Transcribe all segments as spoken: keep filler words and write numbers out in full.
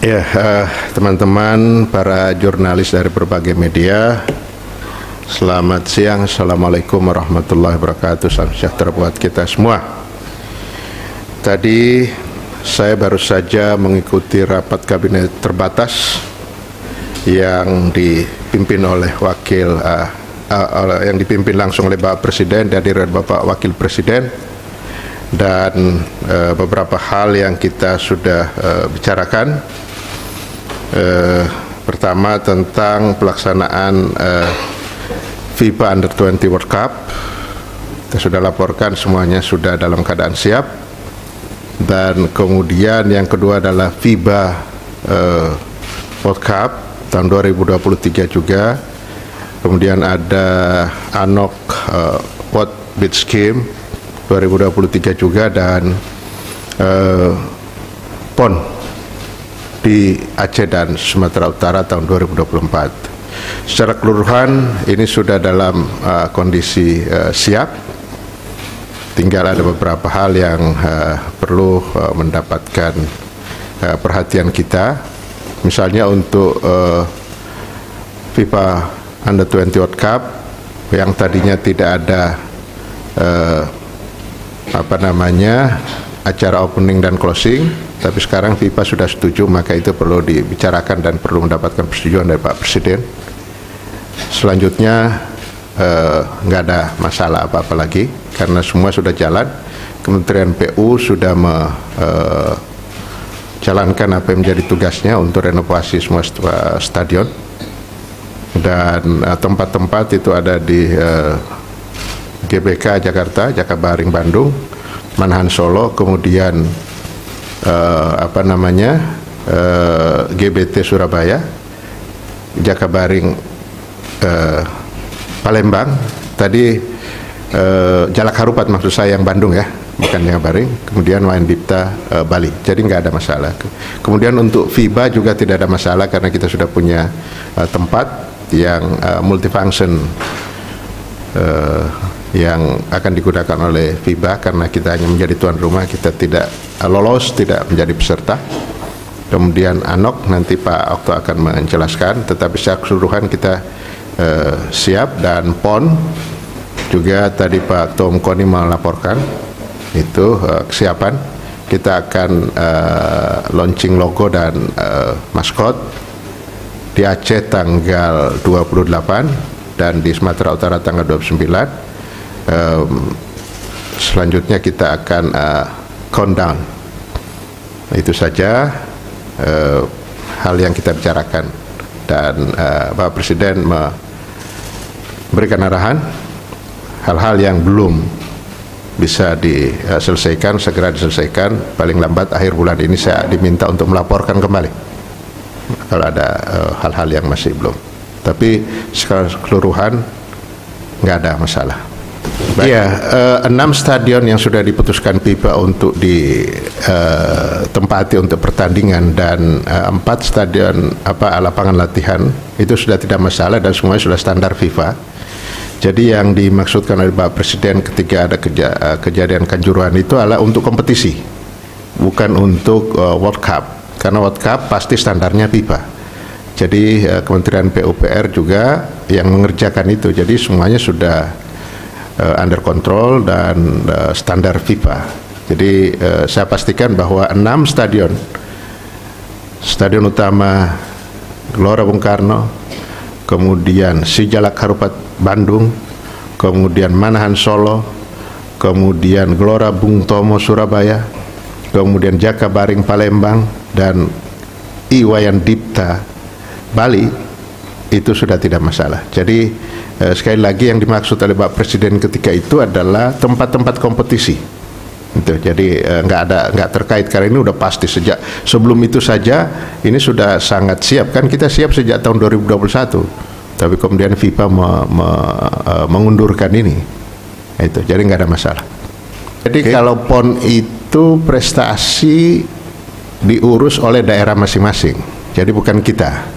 Ya, uh, teman-teman, para jurnalis dari berbagai media, selamat siang. Assalamualaikum warahmatullahi wabarakatuh. Salam sejahtera buat kita semua. Tadi saya baru saja mengikuti rapat kabinet terbatas yang dipimpin oleh wakil, uh, uh, yang dipimpin langsung oleh Bapak Presiden dan dihadiri Bapak Wakil Presiden, dan uh, beberapa hal yang kita sudah uh, bicarakan. Uh, pertama tentang pelaksanaan uh, FIFA Under dua puluh World Cup. Kita sudah laporkan semuanya sudah dalam keadaan siap. Dan kemudian yang kedua adalah FIBA uh, World Cup tahun dua ribu dua puluh tiga juga. Kemudian ada A N O C uh, World Beach Games dua ribu dua puluh tiga juga, dan uh, P O N di Aceh dan Sumatera Utara tahun dua ribu dua puluh empat. Secara keseluruhan ini sudah dalam uh, kondisi uh, siap. Tinggal ada beberapa hal yang uh, perlu uh, mendapatkan uh, perhatian kita. Misalnya untuk uh, FIFA Under dua puluh World Cup yang tadinya tidak ada uh, apa namanya acara opening dan closing, tapi sekarang FIFA sudah setuju, maka itu perlu dibicarakan dan perlu mendapatkan persetujuan dari Pak Presiden. Selanjutnya nggak uh, ada masalah apa-apa lagi karena semua sudah jalan. Kementerian P U sudah menjalankan uh, apa yang menjadi tugasnya untuk renovasi semua stadion, dan tempat-tempat uh, itu ada di uh, G B K Jakarta, Jakabaring Bandung, Manahan Solo, kemudian uh, apa namanya uh, G B T Surabaya, Jakabaring uh, Palembang, tadi uh, Jalak Harupat maksud saya yang Bandung ya, bukan Jakabaring, kemudian Wayan Dipta uh, Bali, jadi nggak ada masalah. Kemudian untuk FIBA juga tidak ada masalah karena kita sudah punya uh, tempat yang uh, multifunction uh, yang akan digunakan oleh FIBA, karena kita hanya menjadi tuan rumah, kita tidak lolos, tidak menjadi peserta. Kemudian A N O C nanti Pak Okto akan menjelaskan, tetapi secara keseluruhan kita uh, siap. Dan P O N juga tadi Pak Tom Koni melaporkan itu uh, kesiapan. Kita akan uh, launching logo dan uh, maskot di Aceh tanggal dua puluh delapan dan di Sumatera Utara tanggal dua puluh sembilan. Um, selanjutnya kita akan uh, countdown. Itu saja uh, hal yang kita bicarakan, dan uh, Bapak Presiden memberikan arahan hal-hal yang belum bisa diselesaikan segera diselesaikan, paling lambat akhir bulan ini saya diminta untuk melaporkan kembali kalau ada hal-hal uh, yang masih belum, tapi secara keseluruhan nggak ada masalah. Iya, uh, enam stadion yang sudah diputuskan FIFA untuk ditempati uh, untuk pertandingan, dan uh, empat stadion apa lapangan latihan itu sudah tidak masalah dan semuanya sudah standar FIFA. Jadi yang dimaksudkan oleh Bapak Presiden ketika ada keja uh, kejadian Kanjuruhan itu adalah untuk kompetisi, bukan untuk uh, World Cup, karena World Cup pasti standarnya FIFA. Jadi uh, Kementerian P U P R juga yang mengerjakan itu, jadi semuanya sudah Uh, under control dan uh, standar FIFA. Jadi uh, saya pastikan bahwa enam stadion, stadion utama Gelora Bung Karno, kemudian Sijalak Harupat Bandung, kemudian Manahan Solo, kemudian Gelora Bung Tomo Surabaya, kemudian Jakabaring Palembang, dan Wayan Dipta Bali, itu sudah tidak masalah. Jadi eh, sekali lagi yang dimaksud oleh Pak Presiden ketika itu adalah tempat-tempat kompetisi. Itu jadi eh, nggak ada nggak terkait, karena ini udah pasti sejak sebelum itu saja ini sudah sangat siap, kan kita siap sejak tahun dua ribu dua puluh satu, tapi kemudian FIFA me, me, uh, mengundurkan ini. Itu jadi nggak ada masalah. Jadi okay. Kalau P O N itu prestasi diurus oleh daerah masing-masing, jadi bukan kita.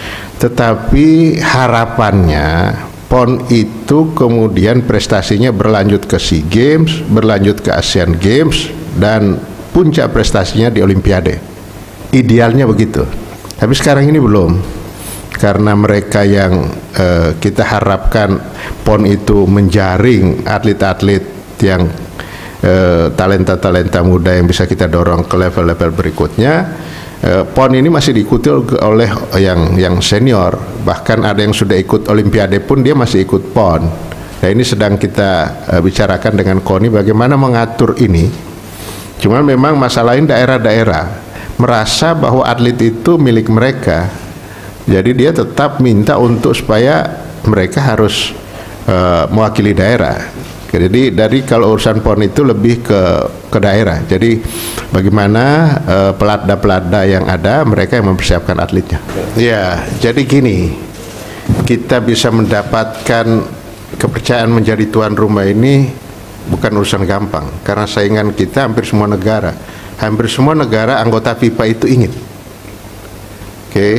Tetapi harapannya P O N itu kemudian prestasinya berlanjut ke SEA Games, berlanjut ke Asian Games, dan puncak prestasinya di Olimpiade. Idealnya begitu. Tapi sekarang ini belum. Karena mereka yang uh, kita harapkan P O N itu menjaring atlet-atlet yang talenta-talenta uh, muda yang bisa kita dorong ke level-level berikutnya. uh, P O N ini masih diikuti oleh yang yang senior, bahkan ada yang sudah ikut Olimpiade pun dia masih ikut P O N. Nah, ini sedang kita uh, bicarakan dengan KONI bagaimana mengatur ini. Cuma memang masalahnya daerah-daerah merasa bahwa atlet itu milik mereka, jadi dia tetap minta untuk supaya mereka harus uh, mewakili daerah. Jadi dari kalau urusan P O N itu lebih ke ke daerah. Jadi bagaimana uh, pelatda-pelatda yang ada mereka yang mempersiapkan atletnya. Ya, jadi gini, kita bisa mendapatkan kepercayaan menjadi tuan rumah ini bukan urusan gampang, karena saingan kita hampir semua negara. Hampir semua negara anggota FIFA itu ingin. Oke. Okay.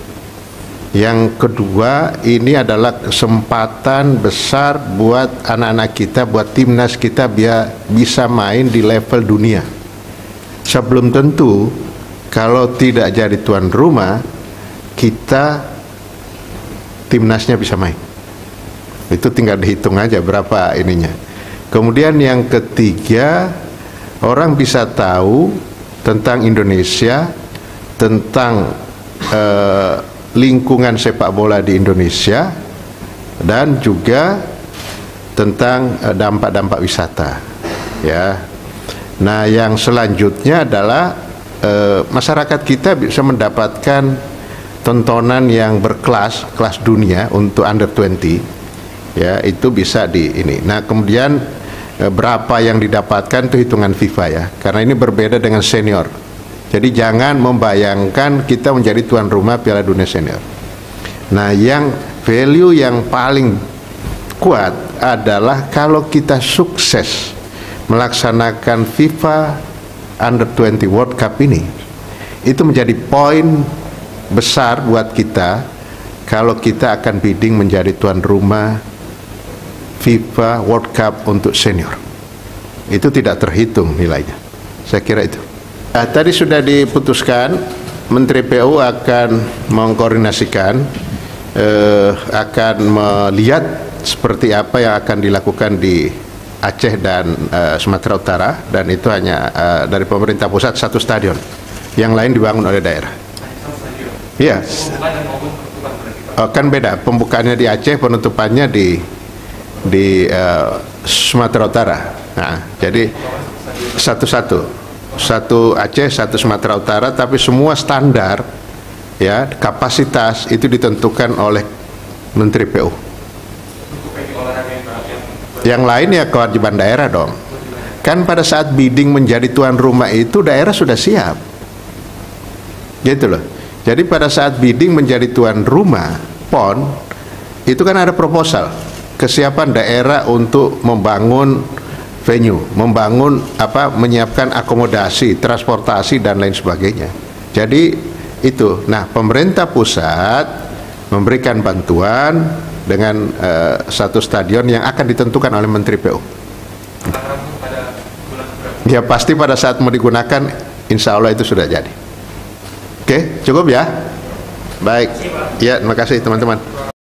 Yang kedua, ini adalah kesempatan besar buat anak-anak kita, buat timnas kita biar bisa main di level dunia. Sebelum tentu, kalau tidak jadi tuan rumah, kita timnasnya bisa main. Itu tinggal dihitung aja berapa ininya. Kemudian yang ketiga, orang bisa tahu tentang Indonesia, tentang eh, lingkungan sepak bola di Indonesia, dan juga tentang dampak-dampak wisata. Ya, nah yang selanjutnya adalah eh, masyarakat kita bisa mendapatkan tontonan yang berkelas, kelas dunia untuk under dua puluh. Ya, itu bisa di ini. Nah, kemudian eh, berapa yang didapatkan itu hitungan FIFA ya, karena ini berbeda dengan senior. Jadi jangan membayangkan kita menjadi tuan rumah Piala Dunia Senior. Nah, yang value yang paling kuat adalah kalau kita sukses melaksanakan FIFA under dua puluh World Cup ini, itu menjadi poin besar buat kita kalau kita akan bidding menjadi tuan rumah FIFA World Cup untuk senior. Itu tidak terhitung nilainya. Saya kira itu. Nah, tadi sudah diputuskan Menteri P U akan mengkoordinasikan, eh, akan melihat seperti apa yang akan dilakukan di Aceh dan eh, Sumatera Utara, dan itu hanya eh, dari pemerintah pusat satu stadion, yang lain dibangun oleh daerah. Iya. Oh, kan beda, pembukaannya di Aceh, penutupannya di di uh, Sumatera Utara. Nah, jadi satu-satu. Satu Aceh, satu Sumatera Utara, tapi semua standar ya, kapasitas itu ditentukan oleh Menteri P U. Yang lain ya kewajiban daerah dong. Kan pada saat bidding menjadi tuan rumah itu daerah sudah siap. Gitu loh. Jadi pada saat bidding menjadi tuan rumah P O N itu kan ada proposal kesiapan daerah untuk membangun venue, membangun apa, menyiapkan akomodasi, transportasi dan lain sebagainya. Jadi itu. Nah, pemerintah pusat memberikan bantuan dengan uh, satu stadion yang akan ditentukan oleh Menteri P U. Ya pasti pada saat mau digunakan, insya Allah itu sudah jadi. Oke, cukup ya. Baik. Ya, terima kasih teman-teman.